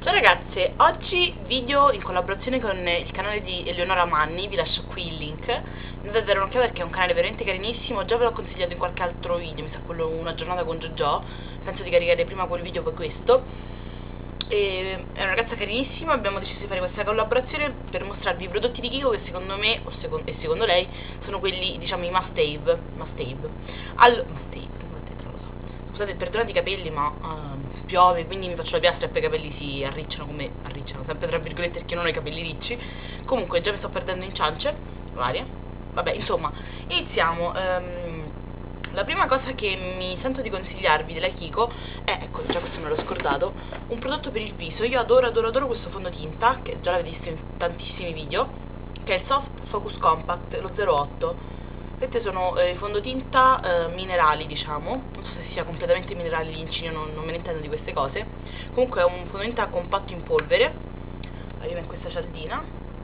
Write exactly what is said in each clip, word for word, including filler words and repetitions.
Ciao ragazze, oggi video in collaborazione con il canale di Eleonora Manni, vi lascio qui il link. Andate a dare un'occhiata perché è un canale veramente carinissimo, già ve l'ho consigliato in qualche altro video, mi sa quello una giornata con JoJo, penso di caricare prima quel video poi questo. E è una ragazza carinissima, abbiamo deciso di fare questa collaborazione per mostrarvi i prodotti di Kiko che secondo me, o secondo, e secondo lei, sono quelli, diciamo, i must have, must have. Allora, must have. Scusate, perdonate i capelli, ma uh, piove, quindi mi faccio la piastra e poi i capelli si arricciano come arricciano, sempre tra virgolette perché non ho i capelli ricci. Comunque già mi sto perdendo in ciance varie. Vabbè, insomma, iniziamo. Um, la prima cosa che mi sento di consigliarvi della Kiko è, ecco, già questo me l'ho scordato, un prodotto per il viso. Io adoro, adoro, adoro questo fondotinta, che già l'avete visto in tantissimi video, che è il Soft Focus Compact, lo zero otto. Questi sono eh, fondotinta eh, minerali, diciamo, non so se sia completamente minerali l'incino, non, non me ne intendo di queste cose. Comunque è un fondotinta compatto in polvere, arriva in questa cialdina,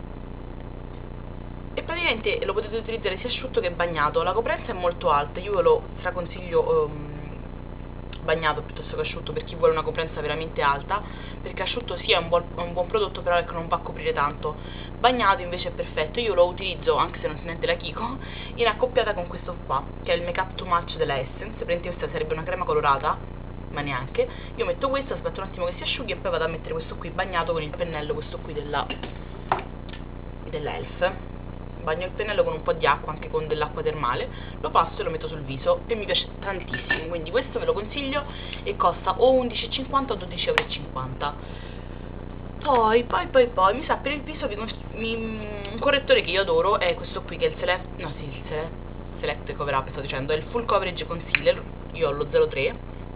e praticamente lo potete utilizzare sia asciutto che bagnato. La coprenza è molto alta, io ve lo straconsiglio um, bagnato piuttosto che asciutto per chi vuole una coprenza veramente alta, perché asciutto sì è un buon, un buon prodotto, però ecco non va a coprire tanto. Bagnato invece è perfetto, io lo utilizzo, anche se non si sente la Kiko, in accoppiata con questo qua, che è il Make Up Too Much della Essence. Praticamente questa sarebbe una crema colorata, ma neanche. Io metto questo, aspetto un attimo che si asciughi e poi vado a mettere questo qui bagnato con il pennello, questo qui della della Elf. Bagno il pennello con un po' di acqua, anche con dell'acqua termale, lo passo e lo metto sul viso e mi piace tantissimo, quindi questo ve lo consiglio e costa o undici e cinquanta o dodici e cinquanta euro. Poi, poi, poi, poi, mi sa per il viso vi mi, un correttore che io adoro è questo qui, che è il Select, no sì, il Select, Select Cover Up, sto dicendo, è il Full Coverage Concealer, io ho lo zero tre,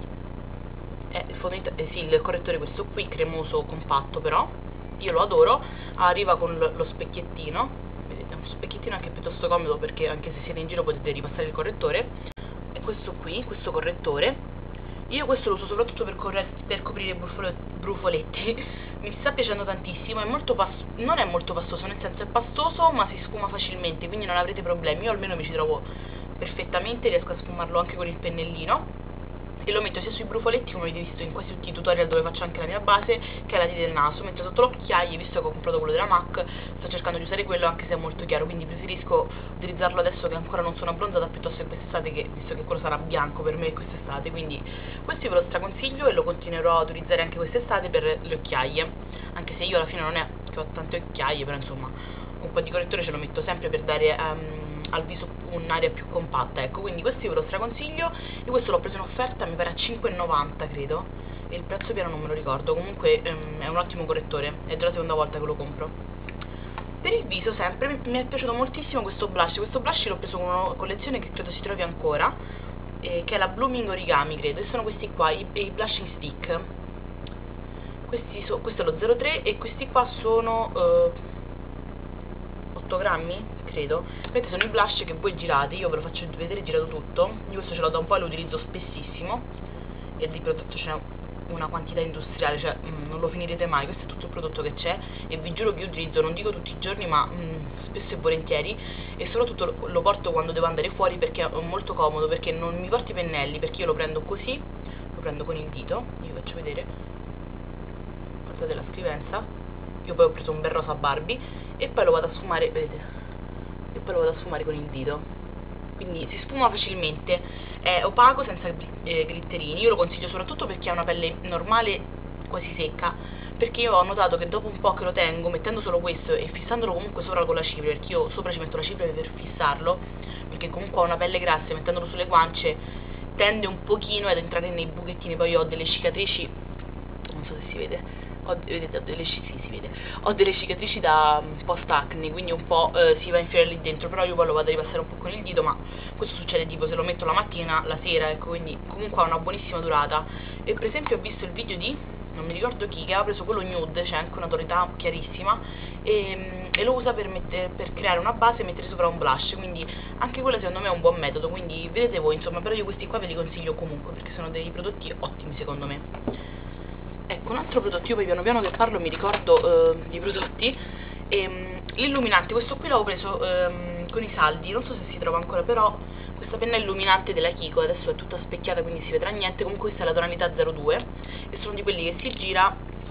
è il, fondito, eh, sì, il correttore questo qui, cremoso, compatto però, io lo adoro, arriva con lo, lo specchiettino, vedete, uno specchiettino anche piuttosto comodo perché anche se siete in giro potete ripassare il correttore, e questo qui, questo correttore, io questo lo uso soprattutto per, per coprire i brufoletti, mi sta piacendo tantissimo, è molto non è molto pastoso, nel senso è pastoso ma si sfuma facilmente, quindi non avrete problemi, io almeno mi ci trovo perfettamente, riesco a sfumarlo anche con il pennellino, e lo metto sia sui brufoletti, come avete visto in quasi tutti i tutorial dove faccio anche la mia base, che ai lati del naso, mentre sotto l'occhiaie, visto che ho comprato quello della MAC, sto cercando di usare quello anche se è molto chiaro, quindi preferisco utilizzarlo adesso che ancora non sono abbronzata piuttosto che quest'estate, che visto che quello sarà bianco per me quest'estate, quindi questo ve lo straconsiglio e lo continuerò a utilizzare anche quest'estate per le occhiaie, anche se io alla fine non è che ho tante occhiaie, però insomma un po' di correttore ce lo metto sempre per dare um, al viso un'aria più compatta, ecco, quindi questo ve lo straconsiglio. Io questo l'ho preso in offerta, mi pare a cinque e novanta credo, e il prezzo piano non me lo ricordo, comunque um, è un ottimo correttore, è già la seconda volta che lo compro. Per il viso sempre mi, mi è piaciuto moltissimo questo blush, questo blush l'ho preso con una collezione che credo si trovi ancora, eh, che è la Blooming Origami credo, e sono questi qua, i, i blushing stick. Questi so, questo è lo zero tre e questi qua sono uh, otto grammi, credo. Questi sono i blush che voi girate, io ve lo faccio vedere girato tutto. Io questo ce l'ho da un po' e lo utilizzo spessissimo, e di prodotto ce n'è una quantità industriale, cioè mh, non lo finirete mai, questo è tutto il prodotto che c'è e vi giuro che io utilizzo, non dico tutti i giorni, ma mh, spesso e volentieri, e soprattutto lo, lo porto quando devo andare fuori perché è molto comodo, perché non mi porto i pennelli, perché io lo prendo così, lo prendo con il dito, vi faccio vedere, guardate la scrivenza, io poi ho preso un bel rosa Barbie e poi lo vado a sfumare, vedete, e poi lo vado a sfumare con il dito, quindi si sfuma facilmente, è opaco, senza eh, glitterini. Io lo consiglio soprattutto per chi ha una pelle normale quasi secca, perché io ho notato che dopo un po' che lo tengo, mettendo solo questo e fissandolo comunque sopra con la cipria, perché io sopra ci metto la cipria per fissarlo, perché comunque ho una pelle grassa e mettendolo sulle guance tende un pochino ad entrare nei buchettini. Poi io ho delle cicatrici, non so se si vede, ho, vedete, ho delle, sì, si vede, ho delle cicatrici da um, post acne, quindi un po' eh, si va a infilare lì dentro, però io poi lo vado a ripassare un po' con il dito, ma questo succede tipo se lo metto la mattina, la sera, ecco, quindi comunque ha una buonissima durata. E per esempio ho visto il video di, non mi ricordo chi, che aveva preso quello nude, c'è cioè anche una tonalità chiarissima, e, e lo usa per, mettere, per creare una base e mettere sopra un blush, quindi anche quello secondo me è un buon metodo, quindi vedete voi, insomma, però io questi qua ve li consiglio comunque, perché sono dei prodotti ottimi secondo me. Ecco, un altro prodotto, io poi piano piano che parlo mi ricordo eh, di prodotti, ehm, l'illuminante, questo qui l'avevo preso ehm, con i saldi, non so se si trova ancora, però questa penna illuminante della Kiko, adesso è tutta specchiata quindi si vedrà niente, comunque questa è la tonalità zero due, e sono di quelli che si gira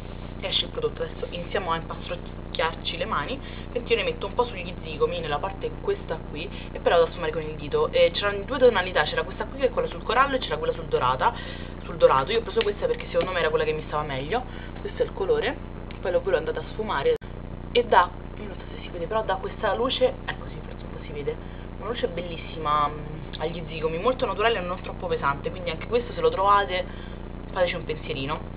esce il prodotto. Adesso iniziamo a impastocchiarci le mani, perché io ne metto un po' sugli zigomi, nella parte questa qui, e poi la vado a sfumare con il dito. E c'erano due tonalità, c'era questa qui che è quella sul corallo e c'era quella sul dorata, sul dorato. Io ho preso questa perché secondo me era quella che mi stava meglio. Questo è il colore, poi l'ho pure andata a sfumare e dà, io non so se si vede, però dà questa luce, ecco sì, forse un po' si vede, una luce bellissima mh, agli zigomi, molto naturale e non troppo pesante, quindi anche questo se lo trovate fateci un pensierino.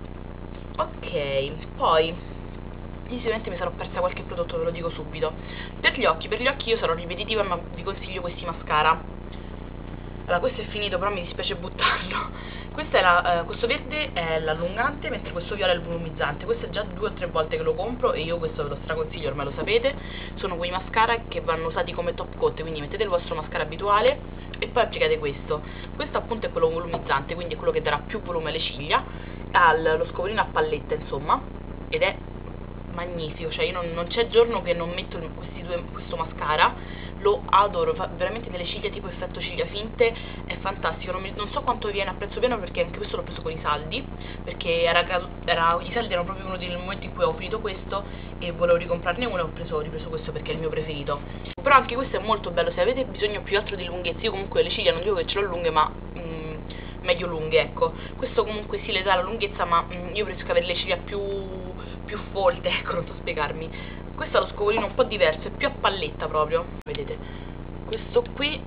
Ok, poi sicuramente mi sarò persa qualche prodotto, ve lo dico subito. Per gli occhi, per gli occhi io sarò ripetitiva, ma vi consiglio questi mascara. Allora, questo è finito, però mi dispiace buttarlo. Questa è la, eh, questo verde è l'allungante, mentre questo viola è il volumizzante. Questo è già due o tre volte che lo compro e io questo ve lo straconsiglio, ormai lo sapete. Sono quei mascara che vanno usati come top coat, quindi mettete il vostro mascara abituale e poi applicate questo. Questo appunto è quello volumizzante, quindi è quello che darà più volume alle ciglia. Ha lo scovolino a palletta, insomma, ed è magnifico, cioè io non, non c'è giorno che non metto questi due, questo mascara, lo adoro, fa veramente delle ciglia tipo effetto ciglia finte, è fantastico. Non, mi, non so quanto viene a prezzo pieno, perché anche questo l'ho preso con i saldi, perché era, era, i saldi erano proprio uno dei momenti in cui ho finito questo e volevo ricomprarne uno e ho, preso, ho ripreso questo perché è il mio preferito. Però anche questo è molto bello, se avete bisogno più altro di lunghezza. Io comunque le ciglia non dico che ce l'ho lunghe, ma mm, medio lunghe, ecco. Questo comunque sì le dà la lunghezza, ma mm, io preferisco avere le ciglia più più folte, ecco, non so spiegarmi. Questo ha lo scovolino un po' diverso, è più a palletta proprio, vedete. Questo qui,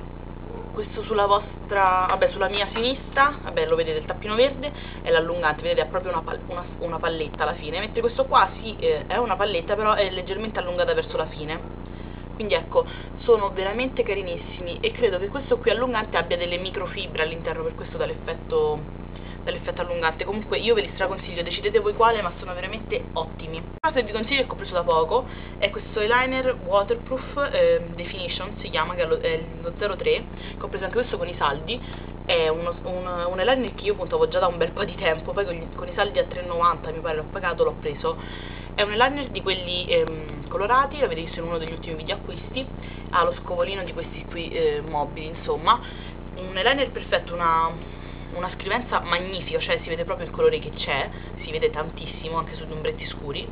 questo sulla vostra, vabbè, sulla mia sinistra, vabbè, lo vedete, il tappino verde è l'allungante, vedete, ha proprio una, una, una palletta alla fine, mentre questo qua sì, eh, è una palletta, però è leggermente allungata verso la fine. Quindi ecco, sono veramente carinissimi e credo che questo qui allungante abbia delle microfibre all'interno, per questo dà l'effetto dall'effetto allungante. Comunque io ve li straconsiglio, decidete voi quale, ma sono veramente ottimi. Una cosa che vi consiglio, che ho preso da poco, è questo eyeliner waterproof eh, definition, si chiama, che è lo, è lo zero tre, che ho preso anche questo con i saldi. È uno, un, un eyeliner che io puntavo già da un bel po' di tempo, poi con, gli, con i saldi a tre e novanta mi pare l'ho pagato, l'ho preso. È un eyeliner di quelli ehm, colorati, l'avete visto in uno degli ultimi video acquisti, ha lo scovolino di questi qui eh, mobili, insomma. Un eyeliner perfetto, una una scrivenza magnifica, cioè si vede proprio il colore che c'è, si vede tantissimo anche sugli ombretti scuri.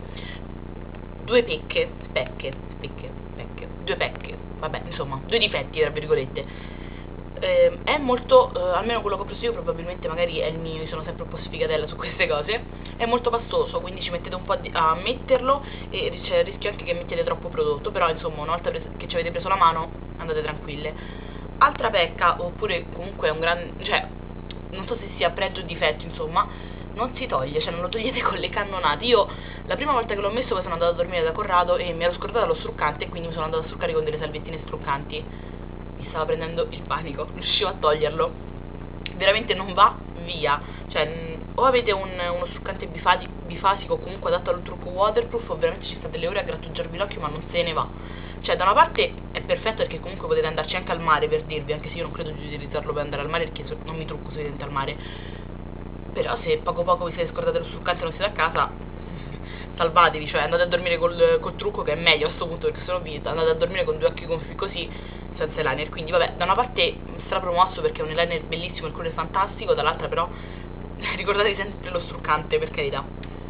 Due pecche, pecche, pecche, pecche, due pecche, vabbè, insomma, due difetti tra virgolette. Eh, è molto, eh, almeno quello che ho preso io, probabilmente magari è il mio, io sono sempre un po' sfigatella su queste cose, è molto pastoso, quindi ci mettete un po' di, a metterlo e c'è il rischio anche che mettete troppo prodotto, però insomma una volta che ci avete preso la mano andate tranquille. Altra pecca, oppure comunque è un gran, cioè non so se sia pregio o difetto, insomma, non si toglie, cioè non lo togliete con le cannonate. Io la prima volta che l'ho messo poi sono andata a dormire da Corrado e mi ero scordata lo struccante e quindi mi sono andata a struccare con delle salviettine struccanti. Mi stava prendendo il panico, non riuscivo a toglierlo. Veramente non va via, cioè o avete un, uno struccante bifasico, bifasico o comunque adatto al trucco waterproof, o veramente ci sta delle ore a grattugiarvi l'occhio ma non se ne va. Cioè da una parte è perfetto perché comunque potete andarci anche al mare, per dirvi, anche se io non credo di utilizzarlo per andare al mare perché non mi trucco sui denti al mare. Però se poco poco vi siete scordati lo struccante e non siete a casa, salvatevi, cioè andate a dormire col, col trucco, che è meglio a questo punto, perché sennò vi andate a dormire con due occhi gonfi così, senza eyeliner. Quindi vabbè, da una parte strapromosso perché è un eyeliner bellissimo, il colore è fantastico, dall'altra però ricordatevi sempre lo struccante, per carità.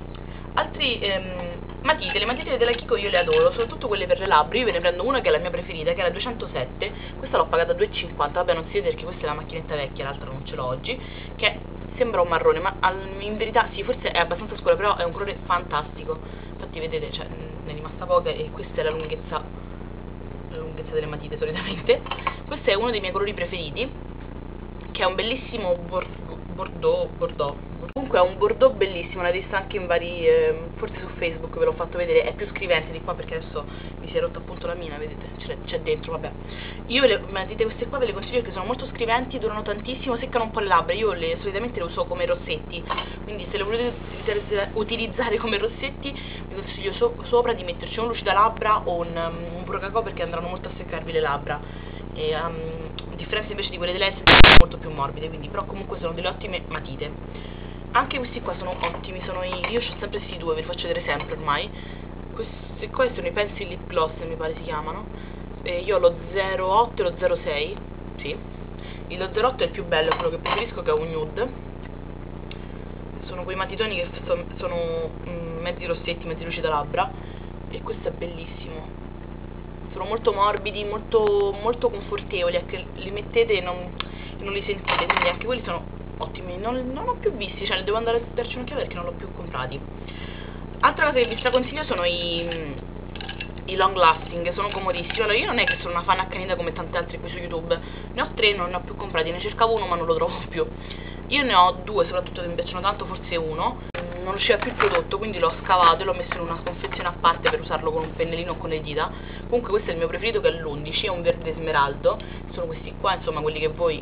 Altri ehm, matite, le matite della Kiko io le adoro, soprattutto quelle per le labbra. Io ve ne prendo una che è la mia preferita, che è la duecentosette, questa l'ho pagata due e cinquanta, vabbè non si vede perché questa è la macchinetta vecchia, l'altra non ce l'ho oggi, che sembra un marrone, ma in verità sì, forse è abbastanza scura, però è un colore fantastico. Infatti vedete, cioè, ne è rimasta poca e questa è la lunghezza, la lunghezza delle matite solitamente. Questo è uno dei miei colori preferiti, che è un bellissimo bordeaux, bordeaux. Comunque è un bordeaux bellissimo, l'avete visto anche in vari, eh, forse su Facebook ve l'ho fatto vedere, è più scrivente di qua perché adesso mi si è rotta appunto la mina, vedete, c'è dentro, vabbè. Io le matite queste qua ve le consiglio perché sono molto scriventi, durano tantissimo, seccano un po' le labbra, io le, solitamente le uso come rossetti, quindi se le volete utilizzare come rossetti vi consiglio so, sopra di metterci un lucidalabbra o un, um, un burro perché andranno molto a seccarvi le labbra. E, um, a differenza invece di quelle dell'Essence sono molto più morbide, quindi però comunque sono delle ottime matite. Anche questi qua sono ottimi, sono i, io ho sempre questi due, ve li faccio vedere sempre ormai. Questi qua sono i Pencil Lip Gloss, mi pare si chiamano. E io ho lo zero otto e lo zero sei, sì. Il zero otto è il più bello, è quello che preferisco, che è un nude. Sono sono quei matitoni che sono, sono mm, mezzi rossetti, mezzi lucida labbra, e questo è bellissimo. Sono molto morbidi, molto, molto confortevoli, anche li mettete e non, non li sentite, quindi anche quelli sono ottimi. Non, non ho più visti, cioè devo andare a darci un'occhiata perché non l'ho più comprati. Altra cosa che vi straconsiglio sono i, i long lasting, sono comodissimi. Allora, io non è che sono una fan accanita come tante altre qui su YouTube, ne ho tre, non ne ho più comprati, ne cercavo uno ma non lo trovo più. Io ne ho due soprattutto che mi piacciono tanto, forse uno, non usciva più il prodotto, quindi l'ho scavato e l'ho messo in una confezione a parte per usarlo con un pennellino o con le dita. Comunque questo è il mio preferito, che è l'undici, è un verde smeraldo, sono questi qua, insomma quelli che voi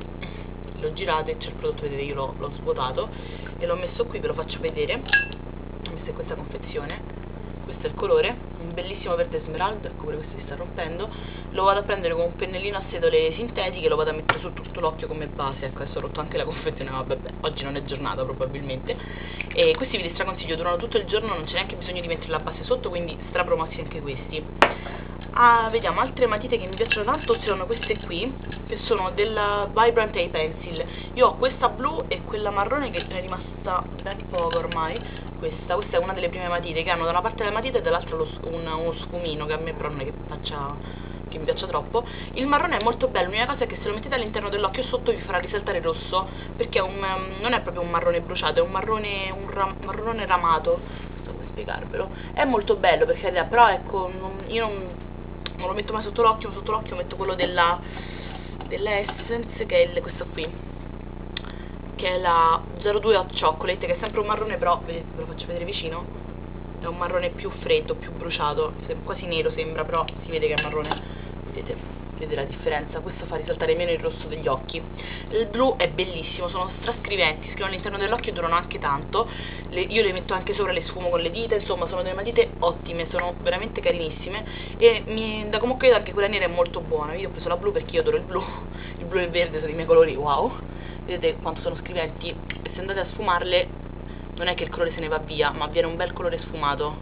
lo girate, c'è il prodotto, vedete, io l'ho svuotato e l'ho messo qui, ve lo faccio vedere. L'ho messo in questa confezione. Questo è il colore, un bellissimo verde smeraldo, ecco pure questo si sta rompendo. Lo vado a prendere con un pennellino a setole sintetiche, lo vado a mettere su tutto l'occhio come base. Ecco, adesso ho rotto anche la confezione, ma vabbè, oggi non è giornata probabilmente. E questi vi li straconsiglio, durano tutto il giorno, non c'è neanche bisogno di mettere la base sotto, quindi strapromossi anche questi. Ah, vediamo, altre matite che mi piacciono tanto sono queste qui, che sono della Vibrant A Pencil. Io ho questa blu e quella marrone che è rimasta ben poco ormai. Questa, questa è una delle prime matite che hanno da una parte la matita e dall'altra lo, un, uno sfumino, che a me però non è che faccia, che mi piaccia troppo. Il marrone è molto bello, l'unica cosa è che se lo mettete all'interno dell'occhio sotto vi farà risaltare il rosso, perché è un, non è proprio un marrone bruciato, è un marrone, un ram, marrone ramato, non so come spiegarvelo. È molto bello per carità, però ecco, non, io non, non lo metto mai sotto l'occhio, sotto l'occhio metto quello della, della Essence, che è il, questo qui, che è la zero due Hot Chocolate, che è sempre un marrone, però vedete, ve lo faccio vedere vicino, è un marrone più freddo, più bruciato, quasi nero sembra, però si vede che è marrone, vedete, vedete la differenza. Questo fa risaltare meno il rosso degli occhi. Il blu è bellissimo, sono strascriventi, scrivono all'interno dell'occhio e durano anche tanto. Le, io le metto anche sopra, le sfumo con le dita, insomma sono delle matite ottime, sono veramente carinissime, e mi, da comunque anche quella nera è molto buona. Io ho preso la blu perché io adoro il blu, il blu e il verde sono i miei colori, wow. Vedete quanto sono scriventi, e se andate a sfumarle non è che il colore se ne va via, ma viene un bel colore sfumato.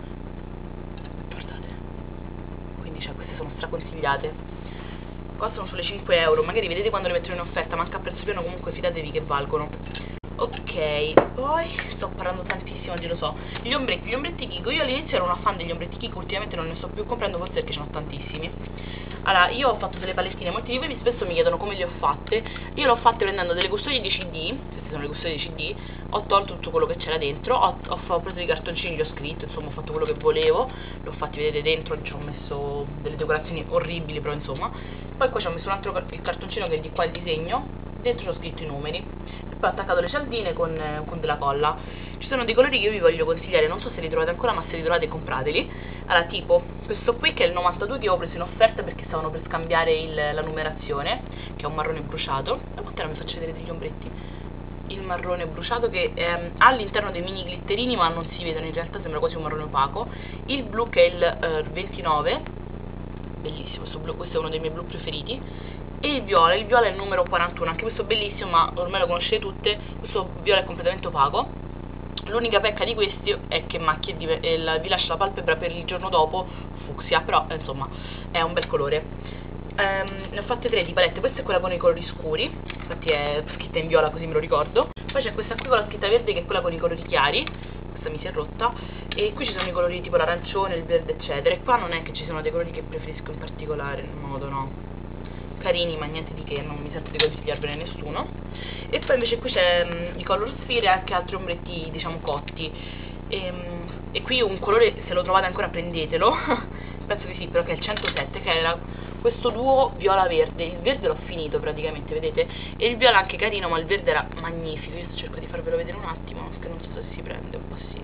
Guardate, quindi cioè, queste sono straconsigliate, costano sulle cinque euro, magari vedete quando le mettono in offerta, ma anche a prezzo pieno comunque fidatevi che valgono. Ok, poi sto parlando tantissimo, oggi lo so. Gli ombretti, gli ombretti Kiko, io all'inizio ero una fan degli ombretti Kiko, ultimamente non ne sto più comprando, forse perché ce ne ho tantissimi. Allora, io ho fatto delle palettine, molti di voi spesso mi chiedono come le ho fatte. Io le ho fatte prendendo delle custodie di C D, queste sono le custodie di C D, ho tolto tutto quello che c'era dentro, ho, ho, ho preso dei cartoncini, li ho scritto, insomma ho fatto quello che volevo, li ho fatti vedere dentro, ci ho messo delle decorazioni orribili, però insomma. Poi qua ci ho messo un altro il cartoncino che è di qua il disegno, dentro ci ho scritto i numeri, e poi ho attaccato le cialdine con, eh, con della colla. Ci sono dei colori che io vi voglio consigliare, non so se li trovate ancora, ma se li trovate comprateli. Allora, tipo questo qui che è il novantadue, che ho preso in offerta perché stavano per scambiare il, la numerazione, che è un marrone bruciato. E quant'era, mi faccio vedere degli ombretti? Il marrone bruciato che ehm, ha all'interno dei mini glitterini, ma non si vedono, in realtà sembra quasi un marrone opaco. Il blu che è il eh, ventinove, bellissimo questo blu, questo è uno dei miei blu preferiti. E il viola, il viola è il numero quarantuno, anche questo bellissimo, ma ormai lo conoscete tutte. Questo viola è completamente opaco. L'unica pecca di questi è che macchia di, eh, vi lascia la palpebra per il giorno dopo fucsia, però eh, insomma è un bel colore. Um, ne ho fatte tre di palette, questa è quella con i colori scuri, infatti è scritta in viola così me lo ricordo. Poi c'è questa qui con la scritta verde, che è quella con i colori chiari, questa mi si è rotta, e qui ci sono i colori tipo l'arancione, il verde eccetera, e qua non è che ci sono dei colori che preferisco in particolare, in modo no, carini ma niente di che, non mi sento di consigliarvene nessuno. E poi invece qui c'è i Color Sphere e anche altri ombretti diciamo cotti, e, e qui un colore, se lo trovate ancora prendetelo penso di sì, però che è il centosette, che era questo duo viola-verde. Il verde l'ho finito praticamente, vedete, e il viola anche carino, ma il verde era magnifico. Io cerco di farvelo vedere un attimo, che non so se si prende, un po' sì,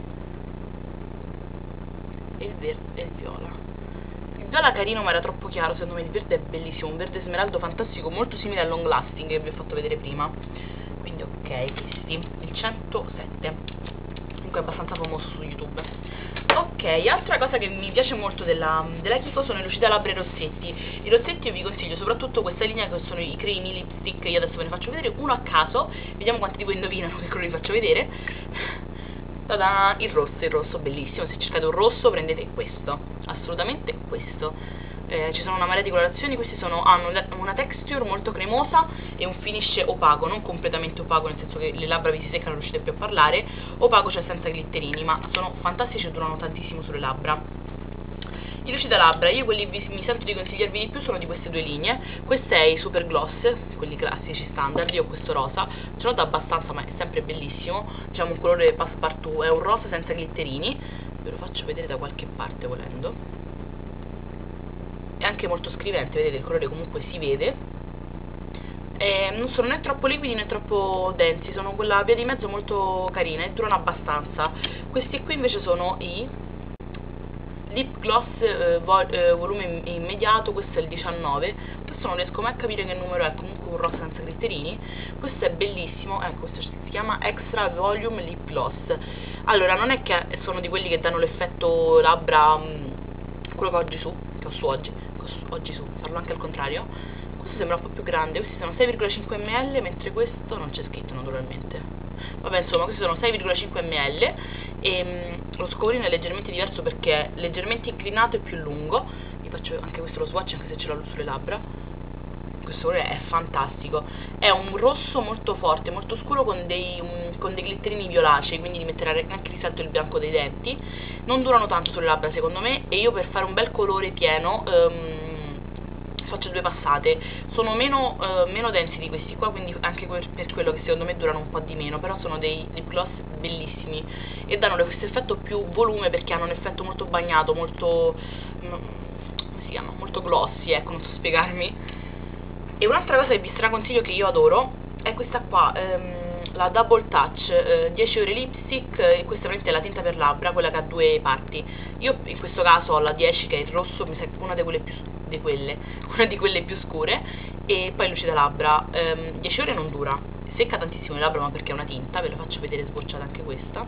e il verde e il viola. Il viola carino ma era troppo chiaro, secondo me. Il verde è bellissimo, un verde smeraldo fantastico, molto simile al long lasting che vi ho fatto vedere prima. Quindi ok, questi, il centosette, comunque è abbastanza famoso su YouTube. Ok, altra cosa che mi piace molto della, della Kiko sono i lucida labbra e i rossetti. I rossetti io vi consiglio soprattutto questa linea che sono i creamy lipstick, io adesso ve ne faccio vedere uno a caso, vediamo quanti di voi indovinano che colore vi faccio vedere. Tada, il rosso, il rosso bellissimo, se cercate un rosso prendete questo, assolutamente questo. eh, ci sono una marea di colorazioni. Questi sono, hanno una texture molto cremosa e un finish opaco, non completamente opaco nel senso che le labbra vi si seccano, non riuscite più a parlare, opaco cioè senza glitterini, ma sono fantastici e durano tantissimo sulle labbra. I lucida labbra, io quelli vi, mi sento di consigliarvi di più sono di queste due linee. Questo è i Super Gloss, quelli classici standard, io ho questo rosa, ce l'ho da abbastanza ma è sempre bellissimo, diciamo un colore passepartout, è un rosa senza glitterini, ve lo faccio vedere da qualche parte volendo. È anche molto scrivente, vedete il colore comunque si vede. E non sono né troppo liquidi né troppo densi, sono quella via di mezzo molto carina e durano abbastanza. Questi qui invece sono i Lip Gloss eh, vol eh, volume immediato, questo è il diciannove, questo non riesco mai a capire che numero è, comunque un rosa senza glitterini. Questo è bellissimo, ecco, questo si chiama Extra Volume Lip Gloss. Allora, non è che sono di quelli che danno l'effetto labbra, mh, quello che ho oggi su, che ho su oggi, che ho su, oggi su, farlo anche al contrario. Questo sembra un po' più grande, questi sono sei virgola cinque millilitri, mentre questo non c'è scritto naturalmente. Vabbè, insomma, questi sono sei virgola cinque millilitri e mh, lo scovolino è leggermente diverso perché è leggermente inclinato e più lungo. Vi faccio anche questo lo swatch, anche se ce l'ho sulle labbra. Questo colore è fantastico, è un rosso molto forte, molto scuro con dei, um, con dei glitterini violacei, quindi di mettere anche risalto il bianco dei denti. Non durano tanto sulle labbra secondo me, e io per fare un bel colore pieno um, faccio due passate. Sono meno, uh, meno densi di questi qua, quindi anche per quello che secondo me durano un po' di meno, però sono dei lip gloss bellissimi e danno questo effetto più volume perché hanno un effetto molto bagnato, molto, come si chiama? Molto glossy, ecco, non so spiegarmi. E un'altra cosa che vi straconsiglio, che io adoro, è questa qua, ehm, la Double Touch, eh, dieci ore lipstick, e questa veramente è la tinta per labbra, quella che ha due parti. Io in questo caso ho la dieci, che è il rosso, mi sa una di quelle più, di quelle, una di quelle più scure, e poi lucida labbra. ehm, dieci ore non dura, secca tantissimo le labbra, ma perché è una tinta, ve la faccio vedere sbocciata anche questa.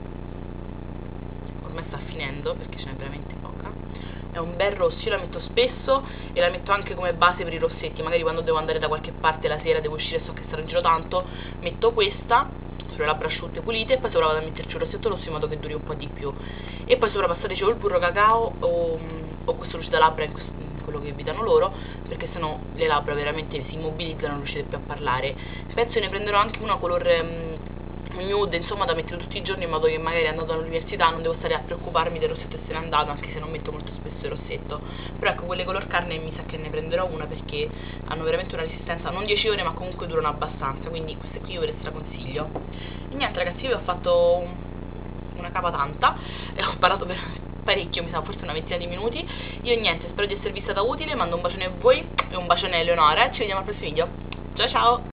Ormai sta finendo perché ce n'è veramente poca. È un bel rosso, io la metto spesso e la metto anche come base per i rossetti, magari quando devo andare da qualche parte la sera, devo uscire e so che starò in giro tanto, metto questa sulle labbra asciutte e pulite, e poi sopra vado a metterci un rossetto rosso in modo che duri un po' di più, e poi sopra passateci o il burro cacao o, o questo lucida labbra, in questo, in quello che vi danno loro, perché sennò le labbra veramente si immobilizzano e non riuscite più a parlare. Penso che ne prenderò anche una color um, nude, insomma, da mettere tutti i giorni, in modo che magari andando all'università non devo stare a preoccuparmi del rossetto essere andato, anche se non metto molto spesso il rossetto. Però ecco, quelle color carne mi sa che ne prenderò una, perché hanno veramente una resistenza, non dieci ore, ma comunque durano abbastanza, quindi queste qui io ve le straconsiglio. E niente ragazzi, io vi ho fatto una capa tanta e ho parlato per parecchio, mi sa forse una ventina di minuti. Io niente, spero di esservi stata utile, mando un bacione a voi e un bacione a Eleonora e ci vediamo al prossimo video. Ciao ciao!